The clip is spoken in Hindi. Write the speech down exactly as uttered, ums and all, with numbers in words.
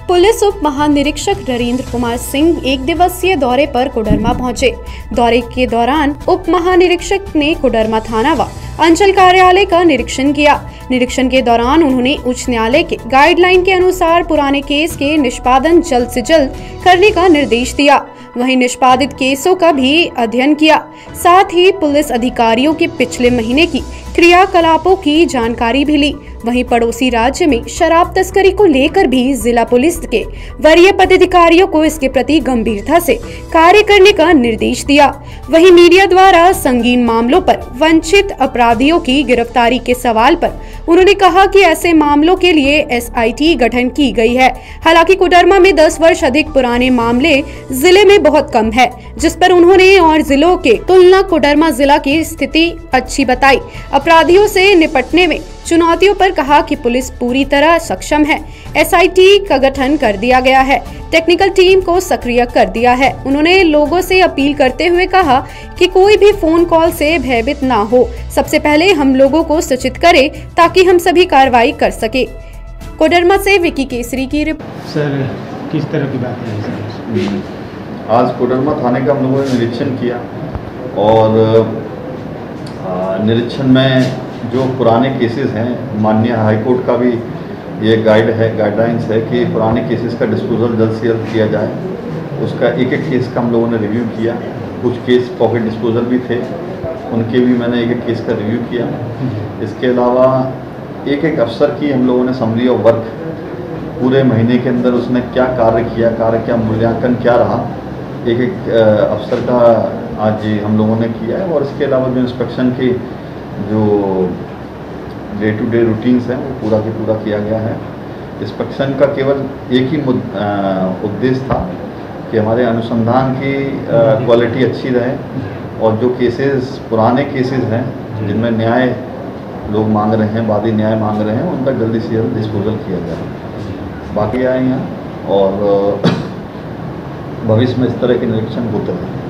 पुलिस उप महानिरीक्षक नरेंद्र कुमार सिंह एक दिवसीय दौरे पर कोडरमा पहुंचे। दौरे के दौरान उप महानिरीक्षक ने कोडरमा थाना व अंचल कार्यालय का निरीक्षण किया। निरीक्षण के दौरान उन्होंने उच्च न्यायालय के गाइडलाइन के अनुसार पुराने केस के निष्पादन जल्द से जल्द करने का निर्देश दिया। वहीं निष्पादित केसों का भी अध्ययन किया। साथ ही पुलिस अधिकारियों के पिछले महीने की क्रियाकलापों की जानकारी भी ली। वहीं पड़ोसी राज्य में शराब तस्करी को लेकर भी जिला पुलिस के वरीय पदाधिकारियों को इसके प्रति गंभीरता से कार्य करने का निर्देश दिया। वहीं मीडिया द्वारा संगीन मामलों पर वंचित अपराधियों की गिरफ्तारी के सवाल पर उन्होंने कहा कि ऐसे मामलों के लिए एस आई टी गठन की गई है। हालांकि कोडरमा में दस वर्ष अधिक पुराने मामले जिले में बहुत कम है, जिस पर उन्होंने और जिलों के तुलना कोडरमा जिला की स्थिति अच्छी बताई। अपराधियों से निपटने में चुनौतियों पर कहा कि पुलिस पूरी तरह सक्षम है। एस आई टी का गठन कर दिया गया है, टेक्निकल टीम को सक्रिय कर दिया है। उन्होंने लोगों से अपील करते हुए कहा कि कोई भी फोन कॉल से भयभीत ना हो। सबसे पहले हम लोगों को सूचित करें ताकि हम सभी कार्रवाई कर सके। कोडरमा से विकी केसरी की रिपोर्ट। सर, किस तरह की बात है? आज कोडरमा थाने का हम लोगों ने निरीक्षण किया और निरीक्षण में जो पुराने केसेस हैं, माननीय हाईकोर्ट का भी ये गाइड है गाइडलाइंस है कि पुराने केसेस का डिस्पोजल जल्द से जल्द किया जाए। उसका एक एक केस का हम लोगों ने रिव्यू किया। कुछ केस पॉकेट डिस्पोजल भी थे, उनके भी मैंने एक एक केस का रिव्यू किया। इसके अलावा एक एक अफसर की हम लोगों ने समरी ऑफ वर्क, पूरे महीने के अंदर उसने क्या कार्य किया, कार्य क्या मूल्यांकन क्या रहा, एक एक अफसर का आज हम लोगों ने किया है। और इसके अलावा जो इंस्पेक्शन की जो डे टू डे रूटीन्स हैं वो पूरा के पूरा किया गया है। इंस्पेक्शन का केवल एक ही उद्देश्य था कि हमारे अनुसंधान की क्वालिटी अच्छी रहे और जो केसेस पुराने केसेस हैं जिनमें न्याय लोग मांग रहे हैं, वादी न्याय मांग रहे हैं, उनका जल्दी से जल्द डिस्पोजल किया जाए। बाकी आए हैं और भविष्य में इस तरह के निरीक्षण होते हैं।